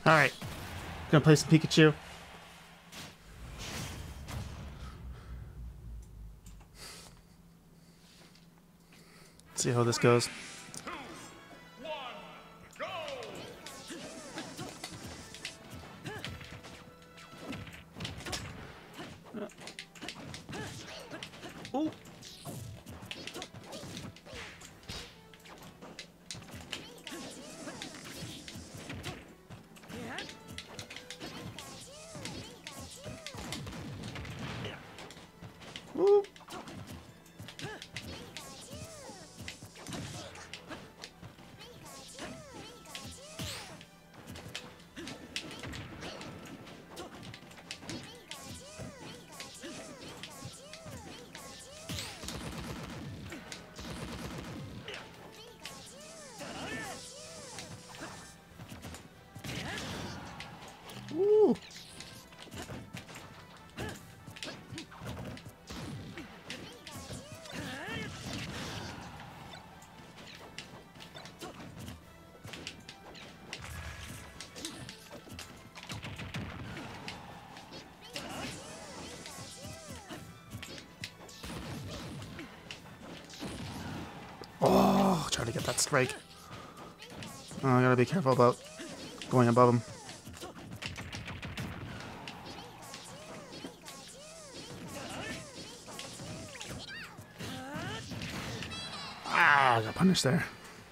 Alright. Gonna play some Pikachu. See how this goes. Oh. Ooh. Ooh. Oh, try to get that strike. Oh, I gotta be careful about going above him. Ah, I got punished there.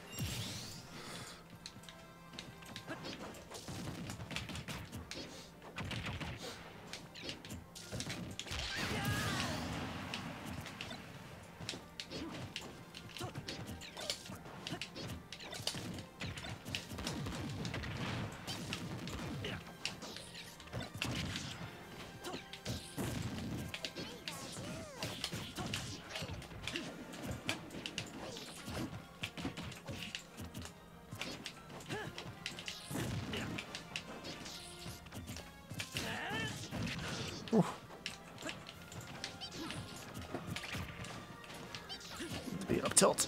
Ooh. Be up tilt.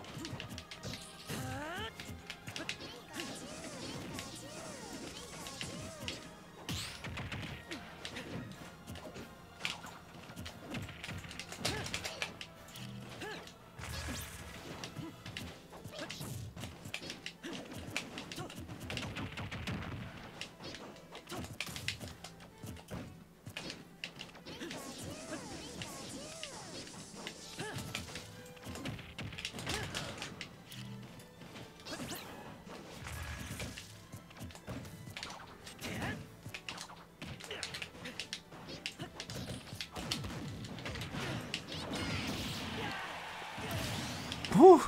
Whew.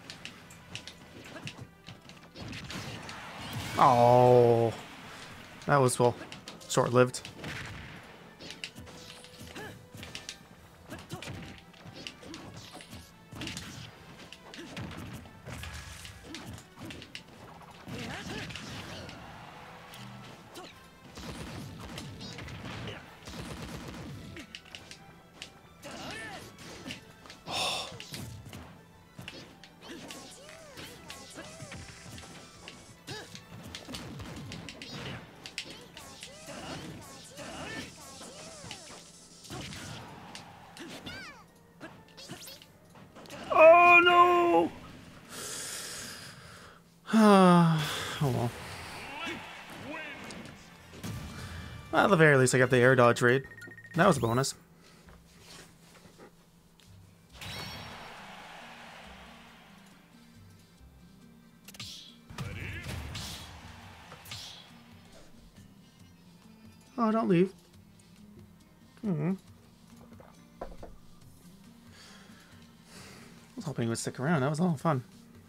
Oh, that was, well, short-lived. Oh no! Oh well. Well, at the very least, I got the air dodge raid. That was a bonus. Oh, don't leave. I was hoping he would stick around. That was a lot of fun.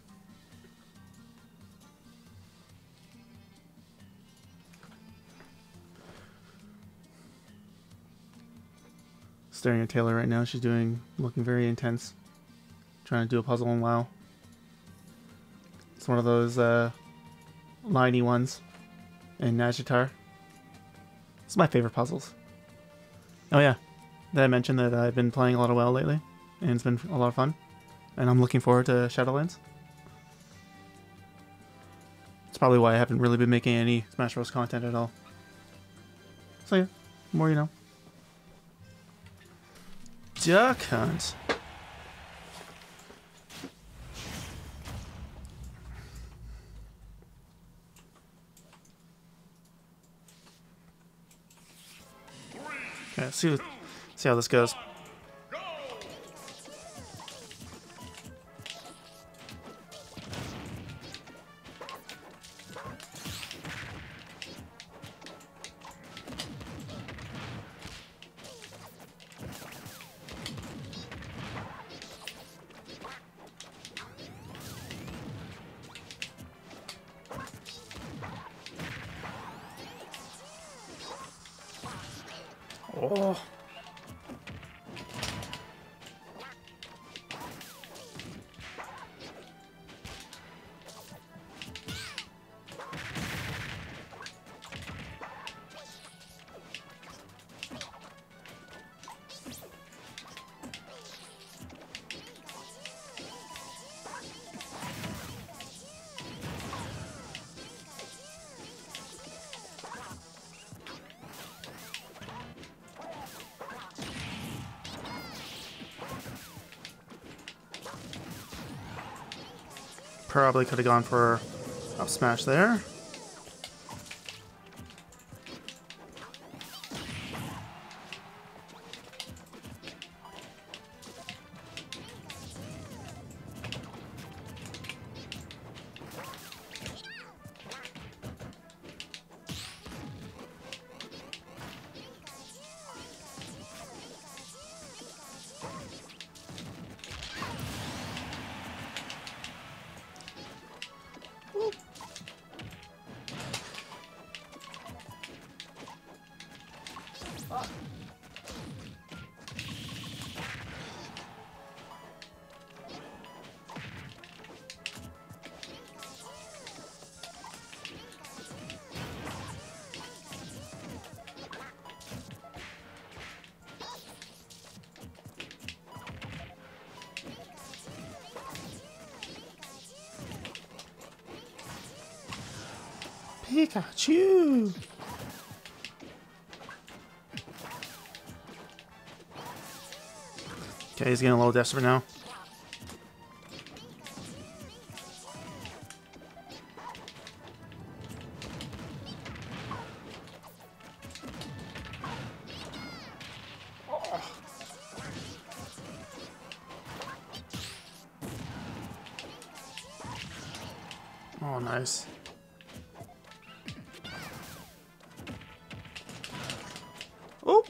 Staring at Taylor right now. She's looking very intense. Trying to do a puzzle in WoW. It's one of those liney ones in Nagitar. It's my favorite puzzles. Oh yeah, did I mention that I've been playing a lot of WoW lately? And it's been a lot of fun. And I'm looking forward to Shadowlands. It's probably why I haven't really been making any Smash Bros. Content at all. So yeah, more you know. Duck Hunt. Okay, see how this goes. Oh. Probably could have gone for up smash there. Pikachu! Okay, he's getting a little desperate now. Oh, nice. Oh!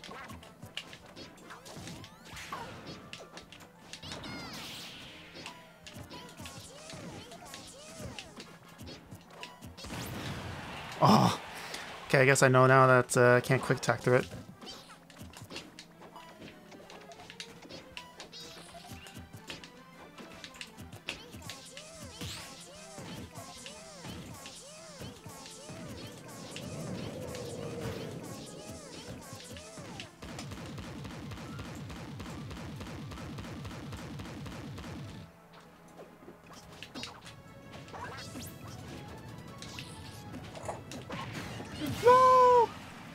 Oh! Okay, I guess I know now that I can't quick attack through it. No!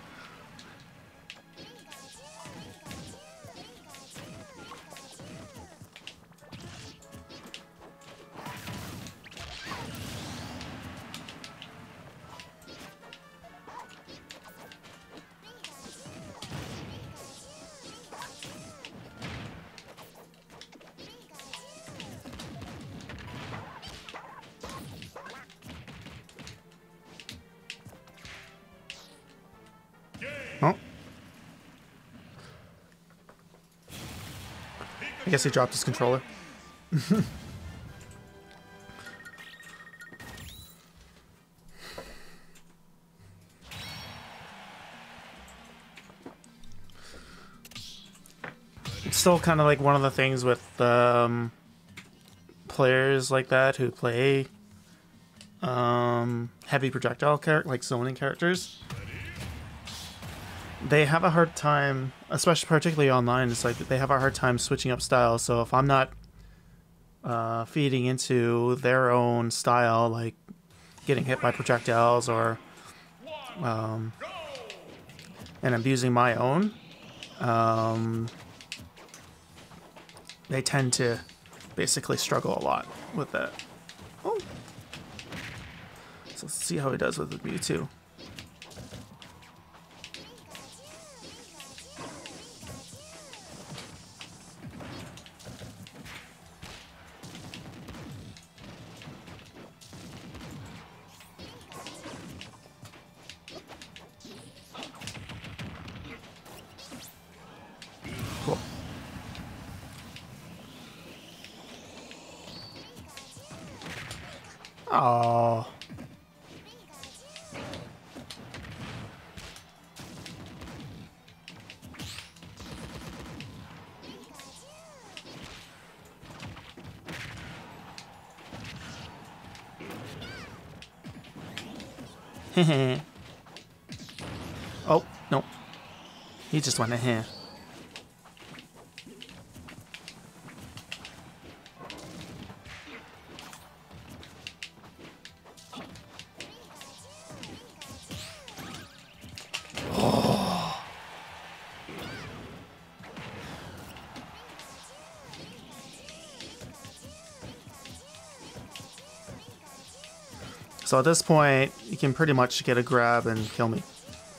Oh. I guess he dropped his controller. It's still kind of like one of the things with players like that who play heavy projectile like zoning characters. They have a hard time, especially particularly online, it's like they have a hard time switching up styles. So if I'm not feeding into their own style, like getting hit by projectiles or and abusing my own, they tend to basically struggle a lot with that. Oh. So let's see how he does with the Mewtwo. Cool. Oh. Oh, no. He just went ahead. So at this point, you can pretty much get a grab and kill me.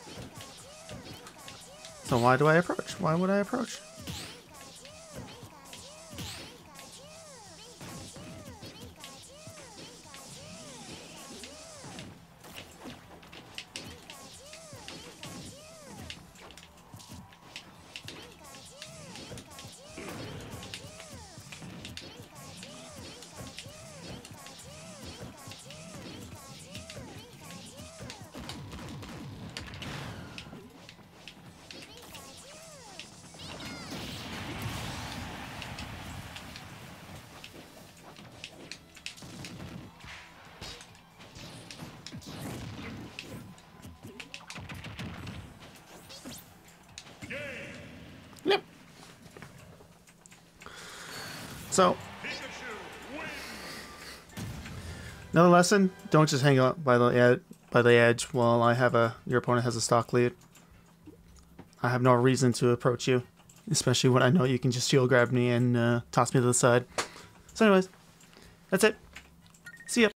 So why do I approach? Why would I approach? Yep. So, another lesson: don't just hang out by the edge while your opponent has a stock lead. I have no reason to approach you, especially when I know you can just shield grab me and toss me to the side. So, anyways, that's it. See ya.